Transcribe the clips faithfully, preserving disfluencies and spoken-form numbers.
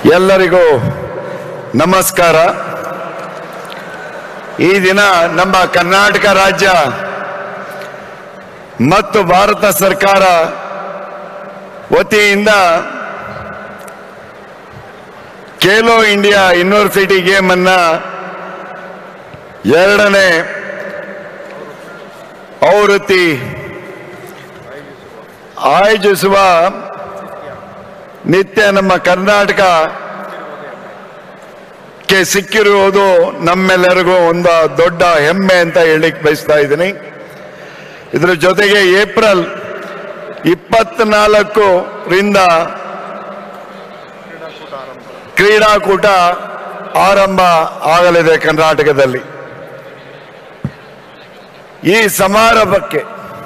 ಎಲ್ಲರಿಗೂ ನಮಸ್ಕಾರ. ಈ ದಿನ ನಮ್ಮ ಕರ್ನಾಟಕ ರಾಜ್ಯ ಮತ್ತು ಭಾರತ ಸರ್ಕಾರ ವತಿಯಿಂದ ಖೇಲೋ ಇಂಡಿಯಾ ಯೂನಿವರ್ಸಿಟಿ ಗೇಮ್ ಅನ್ನ ಎರಡನೇ ಆವೃತ್ತಿ ಆಯೋಜಿಸುವ ನಿತ್ಯ ನಮ್ಮ ಕರ್ನಾಟಕಕ್ಕೆ ಸಿಕ್ಕಿರುವುದು ನಮ್ಮೆಲ್ಲರಿಗೂ ಒಂದು ದೊಡ್ಡ ಹೆಮ್ಮೆ ಅಂತ ಹೇಳಿಕ್ ಬಯಸ್ತಾ ಇದ್ದೀನಿ. ಇದರ ಜೊತೆಗೆ ಏಪ್ರಿಲ್ ಇಪ್ಪತ್ನಾಲ್ಕರಿಂದ ಕ್ರೀಡಾಕೂಟ ಆರಂಭ ಆಗಲಿದೆ ಕರ್ನಾಟಕದಲ್ಲಿ. ಈ ಸಮಾರಂಭಕ್ಕೆ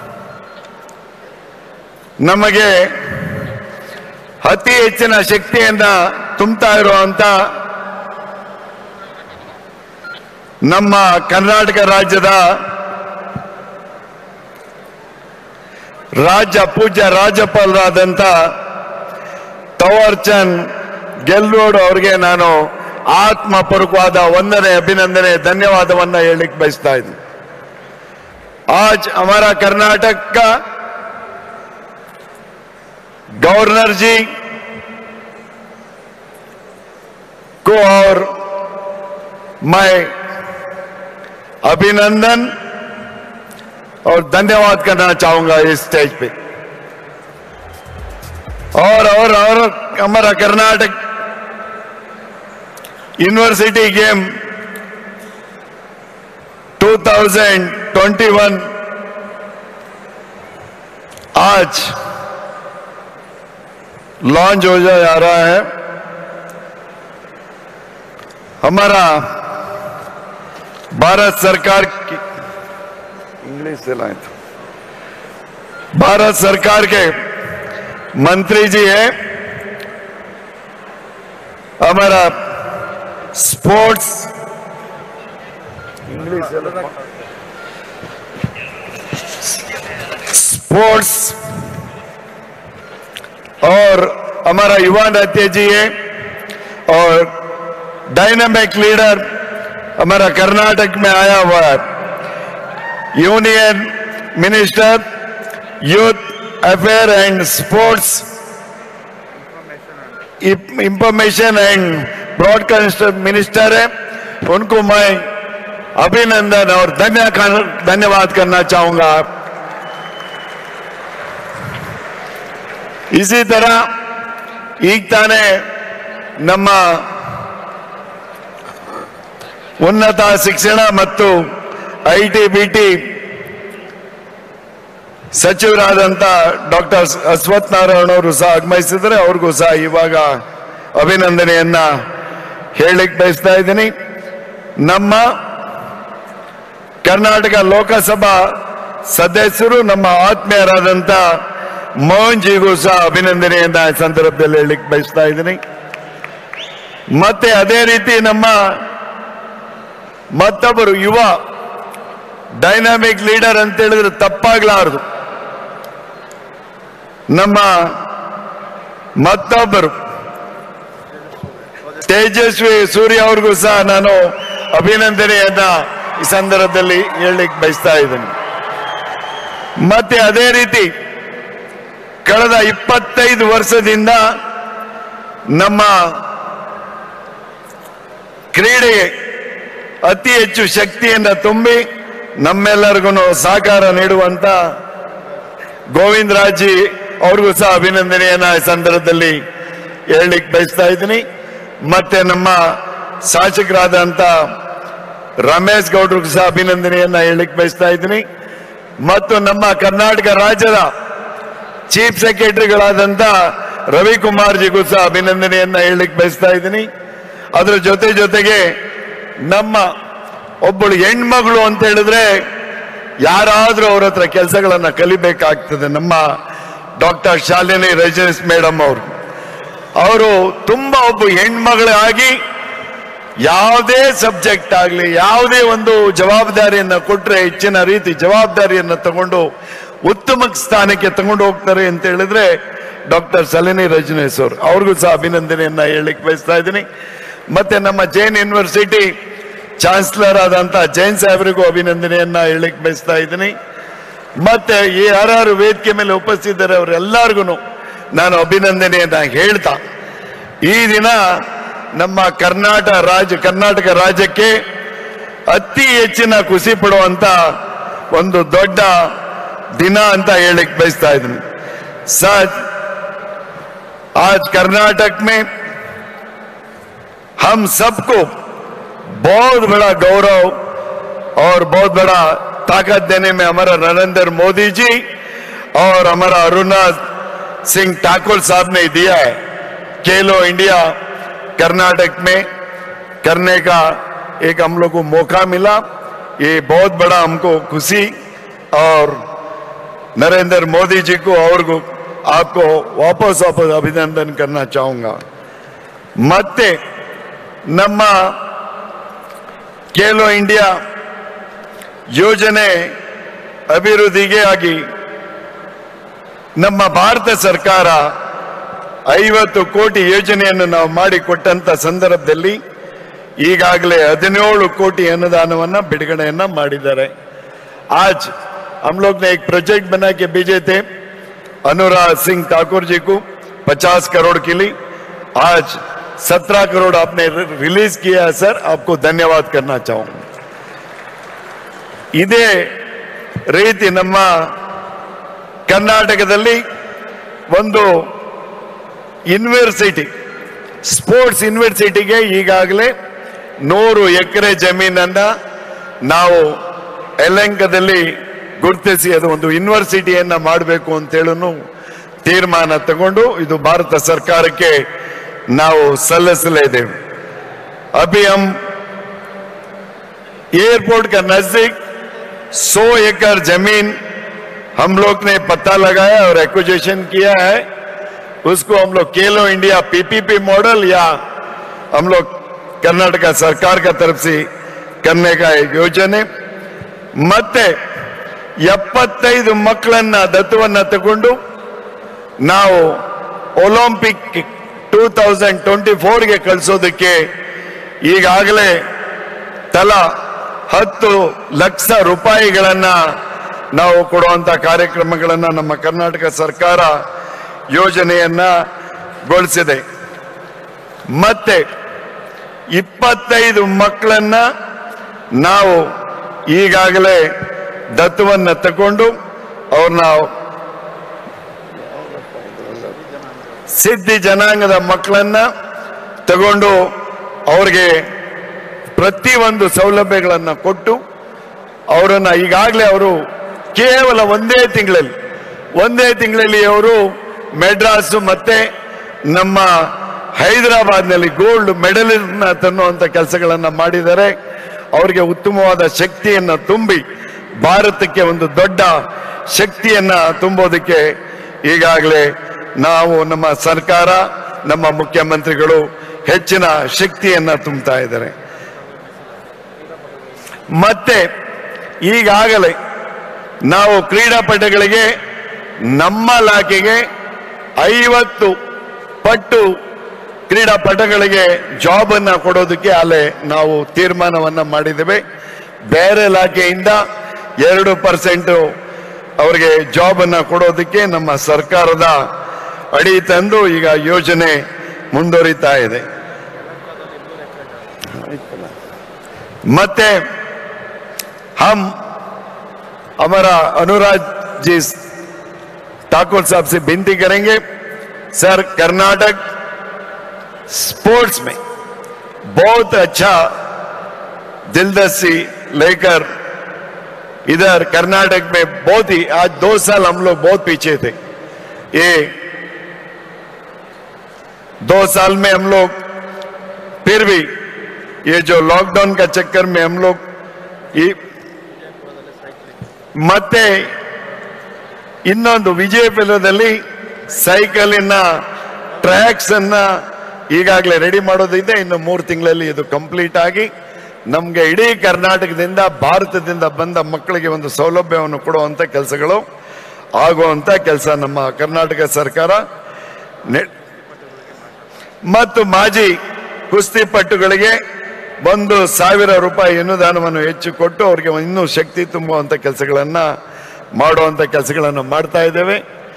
ನಮಗೆ ಅತಿ ಹೆಚ್ಚಿನ ಶಕ್ತಿಯನ್ನ ತುಂಬುತ್ತಾ ಇರುವಂತ ನಮ್ಮ ಕರ್ನಾಟಕ ರಾಜ್ಯದ ರಾಜ್ಯ ಪೂಜ್ಯ ರಾಜ್ಯಪಾಲರಾದಂಥ ತವರ್ ಚಂದ್ ಗೆಹ್ಲೋಟ್ ಅವರಿಗೆ ನಾನು ಆತ್ಮಪೂರ್ವಕವಾದ ವಂದನೆ, ಅಭಿನಂದನೆ, ಧನ್ಯವಾದವನ್ನ ಹೇಳಲಿಕ್ಕೆ ಬಯಸ್ತಾ ಇದ್ದೀನಿ. आज हमारा कर्नाटक का गवर्नर जी को और मैं अभिनंदन और धन्यवाद करना चाहूंगा इस स्टेज पे. और और और हमारा कर्नाटक यूनिवर्सिटी गेम दो हज़ार इक्कीस आज लॉन्च हो जा रहा है. हमारा भारत सरकार की इंग्लिश से लाए तो भारत सरकार के मंत्री जी है. हमारा स्पोर्ट्स इंग्लिश स्पोर्ट्स और हमारा युवा नृत्य जी है और डायनामिक लीडर हमारा कर्नाटक में आया हुआ है union minister youth affair and sports information and broadcast minister है. उनको मैं अभिनंदन और धन्य धन्यवाद करना चाहूंगा. इसी तरह ಈಗ ತಾನೇ ನಮ್ಮ ಉನ್ನತ ಶಿಕ್ಷಣ ಮತ್ತು ಐ ಟಿ ಬಿ ಟಿ ಸಚಿವರಾದಂಥ ಡಾಕ್ಟರ್ ಅಶ್ವಥ್ ನಾರಾಯಣ ಅವರು ಸಹ ಆಗಮಿಸಿದರೆ ಅವ್ರಿಗೂ ಸಹ ಇವಾಗ ಅಭಿನಂದನೆಯನ್ನ ಹೇಳಲಿಕ್ಕೆ ಬಯಸ್ತಾ ಇದ್ದೀನಿ. ನಮ್ಮ ಕರ್ನಾಟಕ ಲೋಕಸಭಾ ಸದಸ್ಯರು ನಮ್ಮ ಆತ್ಮೀಯರಾದಂಥ ಮೋಹನ್ ಜಿಗೂ ಸಹ ಅಭಿನಂದನೆಯನ್ನ ಈ ಸಂದರ್ಭದಲ್ಲಿ ಹೇಳಲಿಕ್ಕೆ ಬಯಸ್ತಾ ಇದ್ದೀನಿ. ಮತ್ತೆ ಅದೇ ರೀತಿ ನಮ್ಮ ಮತ್ತೊಬ್ಬರು ಯುವ ಡೈನಾಮಿಕ್ ಲೀಡರ್ ಅಂತ ಹೇಳಿದ್ರೆ ತಪ್ಪಾಗ್ಲಾರದು. ನಮ್ಮ ಮತ್ತೊಬ್ಬರು ತೇಜಸ್ವಿ ಸೂರ್ಯ ಅವ್ರಿಗೂ ಸಹ ನಾನು ಅಭಿನಂದನೆಯನ್ನ ಈ ಸಂದರ್ಭದಲ್ಲಿ ಹೇಳಲಿಕ್ಕೆ ಬಯಸ್ತಾ ಇದ್ದೀನಿ. ಮತ್ತೆ ಅದೇ ರೀತಿ ಕಳೆದ ಇಪ್ಪತ್ತೈದು ವರ್ಷದಿಂದ ನಮ್ಮ ಕ್ರೀಡೆಗೆ ಅತಿ ಹೆಚ್ಚು ಶಕ್ತಿಯನ್ನು ತುಂಬಿ ನಮ್ಮೆಲ್ಲರಿಗೂ ಸಹಕಾರ ನೀಡುವಂತ ಗೋವಿಂದ ರಾಜ್ ಅವ್ರಿಗೂ ಸಹ ಅಭಿನಂದನೆಯನ್ನ ಈ ಸಂದರ್ಭದಲ್ಲಿ ಹೇಳಲಿಕ್ಕೆ ಬಯಸ್ತಾ ಇದ್ದೀನಿ. ಮತ್ತೆ ನಮ್ಮ ಶಾಸಕರಾದಂಥ ರಮೇಶ್ ಗೌಡ್ರಿಗೂ ಸಹ ಅಭಿನಂದನೆಯನ್ನ ಹೇಳಲಿಕ್ಕೆ ಬಯಸ್ತಾ ಇದ್ದೀನಿ. ಮತ್ತು ನಮ್ಮ ಕರ್ನಾಟಕ ರಾಜ್ಯದ ಚೀಫ್ ಸೆಕ್ರೆಟರಿಗಳಾದಂಥ ರವಿಕುಮಾರ್ ಜಿಗೂ ಸಹ ಅಭಿನಂದನೆಯನ್ನ ಹೇಳಲಿಕ್ಕೆ ಬಯಸ್ತಾ ಇದ್ದೀನಿ. ಅದರ ಜೊತೆ ಜೊತೆಗೆ ನಮ್ಮ ಒಬ್ಬಳು ಹೆಣ್ಮಗಳು ಅಂತ ಹೇಳಿದ್ರೆ ಯಾರಾದ್ರೂ ಅವ್ರ ಹತ್ರ ಕೆಲಸಗಳನ್ನ ಕಲಿಬೇಕಾಗ್ತದೆ. ನಮ್ಮ ಡಾಕ್ಟರ್ ಶಾಲಿನಿ ರಜನೀಶ್ ಮೇಡಮ್ ಅವರು ಅವರು ತುಂಬಾ ಒಬ್ಬ ಹೆಣ್ಮಗಳಾಗಿ ಯಾವುದೇ ಸಬ್ಜೆಕ್ಟ್ ಆಗಲಿ ಯಾವುದೇ ಒಂದು ಜವಾಬ್ದಾರಿಯನ್ನ ಕೊಟ್ರೆ ಹೆಚ್ಚಿನ ರೀತಿ ಜವಾಬ್ದಾರಿಯನ್ನ ತಗೊಂಡು ಉತ್ತಮ ಸ್ಥಾನಕ್ಕೆ ತಗೊಂಡು ಹೋಗ್ತಾರೆ ಅಂತ ಹೇಳಿದ್ರೆ ಡಾಕ್ಟರ್ ಸಲಿನಿ ರಜನೀಶ್ ಅವರು ಅವ್ರಿಗೂ ಸಹ ಅಭಿನಂದನೆಯನ್ನ ಹೇಳಲಿಕ್ಕೆ ಬಯಸ್ತಾ ಇದ್ದೀನಿ. ಮತ್ತೆ ನಮ್ಮ ಜೈನ್ ಯೂನಿವರ್ಸಿಟಿ ಚಾನ್ಸಲರ್ ಆದಂತ ಜೈನ್ ಸಾಹೇಬರಿಗೂ ಅಭಿನಂದನೆಯನ್ನ ಹೇಳಲಿಕ್ಕೆ ಬಯಸ್ತಾ ಇದ್ದೀನಿ. ಮತ್ತೆ ಈ ಯಾರು ವೇದಿಕೆ ಮೇಲೆ ಉಪಸ್ಥಿತರೆ ಅವರೆಲ್ಲರಿಗೂ ನಾನು ಅಭಿನಂದನೆಯನ್ನ ಹೇಳ್ತಾ, ಈ ದಿನ ನಮ್ಮ ಕರ್ನಾಟಕ ರಾಜ್ಯ ಕರ್ನಾಟಕ ರಾಜ್ಯಕ್ಕೆ ಅತಿ ಹೆಚ್ಚಿನ ಖುಷಿ ಪಡುವಂತ ಒಂದು ದೊಡ್ಡ दिन अंत ಹೇಳಲಿಕ್ಕೆ ಬಯಸ್ತಾ ಇದ್ದೀನಿ. सच आज कर्नाटक में हम सबको बहुत बड़ा गौरव और बहुत बड़ा ताकत देने में हमारा नरेंद्र मोदी जी और हमारा अरुणाज सिंह ठाकुर साहब ने दिया है. खेलो इंडिया कर्नाटक में करने का एक हम लोग को मौका मिला. ये बहुत बड़ा हमको खुशी और नरेंद्र मोदी जी को और को आपको वापस वापस अभिनंदन करना चाहूंगा. ಮತ್ತೆ ನಮ್ಮ ಖೇಲೋ ಇಂಡಿಯಾ ಯೋಜನೆ ಅಭಿವೃದ್ಧಿಗೆ ಆಗಿ ನಮ್ಮ ಭಾರತ ಸರ್ಕಾರ ಐವತ್ತು ಕೋಟಿ ಯೋಜನೆಯನ್ನು ನಾವು ಮಾಡಿಕೊಟ್ಟಂತ ಸಂದರ್ಭದಲ್ಲಿ ಈಗಾಗಲೇ ಹದಿನೇಳು ಕೋಟಿ ಅನುದಾನವನ್ನ ಬಿಡುಗಡೆಯನ್ನ ಮಾಡಿದ್ದಾರೆ. आज हम लोग ने एक प्रोजेक्ट बना के भेजे थे अनुराग सिंह ठाकुर जी को पचास करोड़ के लिए. आज सत्रह करोड़ आपने रिलीज किया है सर, आपको धन्यवाद करना चाहूंगा. इदे ರೀತಿ ನಮ್ಮ ಕರ್ನಾಟಕದಲ್ಲಿ ಒಂದು ಯೂನಿವರ್ಸಿಟಿ ಸ್ಪೋರ್ಟ್ಸ್ ಯೂನಿವರ್ಸಿಟಿಗೆ ಈಗಾಗಲೇ ನೂರು ಎಕರೆ ಜಮೀನನ್ನ ನಾವು ಯಲಹಂಕದಲ್ಲಿ ಗುರುತಿಸಿ ಅದು ಒಂದು ಯೂನಿವರ್ಸಿಟಿಯನ್ನ ಮಾಡಬೇಕು ಅಂತ ಹೇಳನು ತೀರ್ಮಾನ ತಗೊಂಡು ಇದು ಭಾರತ ಸರ್ಕಾರಕ್ಕೆ ನಾವು ಸಲ್ಲಿಸಲಿದ್ದೇವೆ. अभी हम एयरपोर्ट का नजदीक सौ एकड़ जमीन हम लोग ने पता लगाया और एक्विजिशन किया है. उसको हम लोग खेलो इंडिया पीपीपी मॉडल या हम लोग कर्नाटक सरकार का तरफ से करने का एक योजना. ಮತ್ತೆ ಎಪ್ಪತ್ತೈದು ಮಕ್ಕಳನ್ನ ದತ್ತುವನ್ನ ತಗೊಂಡು ನಾವು ಒಲಿಂಪಿಕ್ ಟೂ ತೌಸಂಡ್ ಟ್ವೆಂಟಿ ಫೋರ್ಗೆ ಕಳಿಸೋದಕ್ಕೆ ಈಗಾಗಲೇ ತಲಾ ಹತ್ತು ಲಕ್ಷ ರೂಪಾಯಿಗಳನ್ನ ನಾವು ಕೊಡುವಂತ ಕಾರ್ಯಕ್ರಮಗಳನ್ನ ನಮ್ಮ ಕರ್ನಾಟಕ ಸರ್ಕಾರ ಯೋಜನೆಯನ್ನ ಗೊಳಿಸಿದೆ. ಮತ್ತೆ ಇಪ್ಪತ್ತೈದು ಮಕ್ಕಳನ್ನ ನಾವು ಈಗಾಗಲೇ ದತ್ತುವನ್ನ ತಗೊಂಡು ಅವ್ರನ್ನ ಸಿದ್ಧಿ ಜನಾಂಗದ ಮಕ್ಕಳನ್ನ ತಗೊಂಡು ಅವ್ರಿಗೆ ಪ್ರತಿಯೊಂದು ಸೌಲಭ್ಯಗಳನ್ನು ಕೊಟ್ಟು ಅವರನ್ನ ಈಗಾಗಲೇ ಅವರು ಕೇವಲ ಒಂದೇ ತಿಂಗಳಲ್ಲಿ ಒಂದೇ ತಿಂಗಳಲ್ಲಿ ಅವರು ಮೆಡ್ರಾಸ್ ಮತ್ತೆ ನಮ್ಮ ಹೈದರಾಬಾದ್ನಲ್ಲಿ ಗೋಲ್ಡ್ ಮೆಡಲಿನ ತನ್ನುವಂತ ಕೆಲಸಗಳನ್ನ ಮಾಡಿದ್ದಾರೆ. ಅವರಿಗೆ ಉತ್ತಮವಾದ ಶಕ್ತಿಯನ್ನ ತುಂಬಿ ಭಾರತಕ್ಕೆ ಒಂದು ದೊಡ್ಡ ಶಕ್ತಿಯನ್ನ ತುಂಬೋದಕ್ಕೆ ಈಗಾಗಲೇ ನಾವು ನಮ್ಮ ಸರ್ಕಾರ ನಮ್ಮ ಮುಖ್ಯಮಂತ್ರಿಗಳು ಹೆಚ್ಚಿನ ಶಕ್ತಿಯನ್ನ ತುಂಬುತ್ತಾ ಇದ್ದಾರೆ. ಮತ್ತೆ ಈಗಾಗಲೇ ನಾವು ಕ್ರೀಡಾಪಟುಗಳಿಗೆ ನಮ್ಮ ಇಲಾಖೆಗೆ ಐವತ್ತು ಪಟ್ಟು ಕ್ರೀಡಾಪಟುಗಳಿಗೆ ಜಾಬ್ ಅನ್ನ ಕೊಡೋದಕ್ಕೆ ಅಲ್ಲೇ ನಾವು ತೀರ್ಮಾನವನ್ನ ಮಾಡಿದ್ದೇವೆ. ಬೇರೆ ಇಲಾಖೆಯಿಂದ ಎರಡು ಪರ್ಸೆಂಟ್ ಅವರಿಗೆ ಜಾಬ್ ಅನ್ನ ಕೊಡೋದಕ್ಕೆ ನಮ್ಮ ಸರ್ಕಾರದ ಅಡಿ ತಂದು ಈಗ ಯೋಜನೆ ಮುಂದುವರಿತಾ ಇದೆ. ಮತ್ತೆ हम हमारा अनुराग जी ठाकुर साहब से विनती करेंगे, सर कर्नाटक स्पोर्ट्स में बहुत अच्छा दिलदस्ती लेकर इधर कर्नाटक में बहुत ही आज दो साल हम लोग बहुत पीछे थे. ये दो साल में हम लोग फिर भी ये जो लॉकडाउन का चक्कर में हम लोग ಮತ್ತೆ ಇನ್ನೊಂದು ವಿಜಯಪುರದಲ್ಲಿ ಸೈಕಲಿನ ಟ್ರ್ಯಾಕ್ಸ್ ಅನ್ನ ಈಗಾಗಲೇ ರೆಡಿ ಮಾಡೋದಿದೆ. ಇನ್ನು ಮೂರು ತಿಂಗಳಲ್ಲಿ ಇದು ಕಂಪ್ಲೀಟ್ ಆಗಿ ನಮಗೆ ಇಡೀ ಕರ್ನಾಟಕದಿಂದ ಭಾರತದಿಂದ ಬಂದ ಮಕ್ಕಳಿಗೆ ಒಂದು ಸೌಲಭ್ಯವನ್ನು ಕೊಡುವಂತ ಕೆಲಸಗಳು ಆಗುವಂತ ಕೆಲಸ ನಮ್ಮ ಕರ್ನಾಟಕ ಸರ್ಕಾರ ಮತ್ತು ಮಾಜಿ ಕುಸ್ತಿಪಟುಗಳಿಗೆ ಒಂದು ಸಾವಿರ ರೂಪಾಯಿ ಅನುದಾನವನ್ನು ಹೆಚ್ಚು ಕೊಟ್ಟು ಅವರಿಗೆ ಇನ್ನೂ ಶಕ್ತಿ ತುಂಬುವಂಥ ಕೆಲಸಗಳನ್ನು ಮಾಡುವಂಥ ಕೆಲಸಗಳನ್ನು ಮಾಡ್ತಾ ಇದ್ದೇವೆ.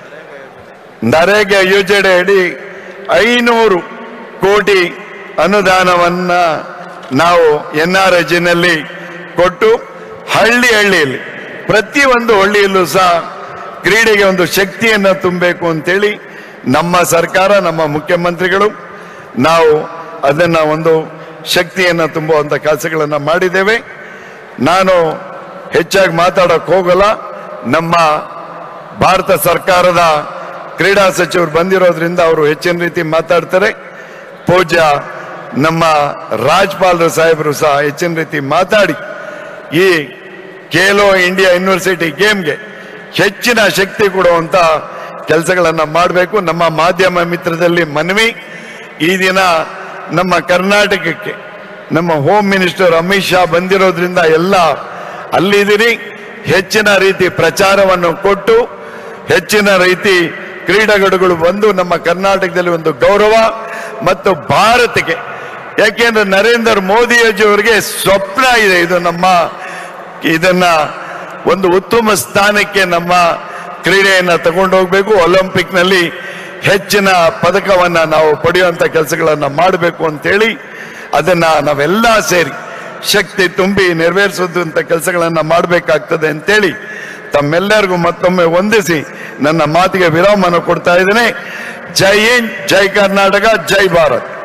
ನರೇಗಾ ಯೋಜನೆ ಅಡಿ ಐನೂರು ಕೋಟಿ ಅನುದಾನವನ್ನ ನಾವು ಎನ್ ಆರ್ ಜಿನಲ್ಲಿ ಕೊಟ್ಟು ಹಳ್ಳಿ ಹಳ್ಳಿಯಲ್ಲಿ ಪ್ರತಿಯೊಂದು ಹಳ್ಳಿಯಲ್ಲೂ ಸಹ ಕ್ರೀಡೆಗೆ ಒಂದು ಶಕ್ತಿಯನ್ನು ತುಂಬಬೇಕು ಅಂತೇಳಿ ನಮ್ಮ ಸರ್ಕಾರ, ನಮ್ಮ ಮುಖ್ಯಮಂತ್ರಿಗಳು ನಾವು ಅದನ್ನು ಒಂದು ಶಕ್ತಿಯನ್ನು ತುಂಬುವಂಥ ಕೆಲಸಗಳನ್ನು ಮಾಡಿದ್ದೇವೆ. ನಾನು ಹೆಚ್ಚಾಗಿ ಮಾತಾಡೋಕೆ ಹೋಗಲ್ಲ. ನಮ್ಮ ಭಾರತ ಸರ್ಕಾರದ ಕ್ರೀಡಾ ಸಚಿವರು ಬಂದಿರೋದ್ರಿಂದ ಅವರು ಹೆಚ್ಚಿನ ರೀತಿ ಮಾತಾಡ್ತಾರೆ. ಪೂಜ್ಯ ನಮ್ಮ ರಾಜ್ಪಾಲರು ಸಾಹೇಬರು ಸಹ ಹೆಚ್ಚಿನ ರೀತಿ ಮಾತಾಡಿ ಈ ಖೇಲೋ ಇಂಡಿಯಾ ಯೂನಿವರ್ಸಿಟಿ ಗೇಮ್ಗೆ ಹೆಚ್ಚಿನ ಶಕ್ತಿ ಕೊಡುವಂಥ ಕೆಲಸಗಳನ್ನು ಮಾಡಬೇಕು. ನಮ್ಮ ಮಾಧ್ಯಮ ಮಿತ್ರದಲ್ಲಿ ಮನವಿ, ಈ ದಿನ ನಮ್ಮ ಕರ್ನಾಟಕಕ್ಕೆ ನಮ್ಮ ಹೋಮ್ ಮಿನಿಸ್ಟರ್ ಅಮಿತ್ ಶಾ ಬಂದಿರೋದ್ರಿಂದ ಎಲ್ಲ ಅಲ್ಲಿದ್ದೀರಿ. ಹೆಚ್ಚಿನ ರೀತಿ ಪ್ರಚಾರವನ್ನು ಕೊಟ್ಟು ಹೆಚ್ಚಿನ ರೀತಿ ಕ್ರೀಡಾಗಳುಗಳು ಬಂದು ನಮ್ಮ ಕರ್ನಾಟಕದಲ್ಲಿ ಒಂದು ಗೌರವ ಮತ್ತು ಭಾರತಕ್ಕೆ, ಯಾಕೆಂದ್ರೆ ನರೇಂದ್ರ ಮೋದಿಜಿಯವರಿಗೆ ಸ್ವಪ್ನ ಇದೆ, ಇದು ನಮ್ಮ ಇದನ್ನ ಒಂದು ಉತ್ತಮ ಸ್ಥಾನಕ್ಕೆ ನಮ್ಮ ಕ್ರೀಡೆಯನ್ನು ತಗೊಂಡು ಹೋಗ್ಬೇಕು. ಒಲಿಂಪಿಕ್ ನಲ್ಲಿ ಹೆಚ್ಚಿನ ಪದಕವನ್ನ ನಾವು ಪಡೆಯುವಂತ ಕೆಲಸಗಳನ್ನ ಮಾಡಬೇಕು ಅಂತೇಳಿ ಅದನ್ನ ನಾವೆಲ್ಲ ಸೇರಿ ಶಕ್ತಿ ತುಂಬಿ ನೆರವೇರಿಸುವಂತ ಕೆಲಸಗಳನ್ನ ಮಾಡಬೇಕಾಗ್ತದೆ ಅಂತೇಳಿ ತಮ್ಮೆಲ್ಲರಿಗೂ ಮತ್ತೊಮ್ಮೆ ವಂದಿಸಿ ನನ್ನ ಮಾತಿಗೆ ವಿರಾಮವನ್ನು ಕೊಡ್ತಾ ಇದ್ದೇನೆ. ಜೈ ಹಿಂದ್, ಜೈ ಕರ್ನಾಟಕ, ಜೈ ಭಾರತ್.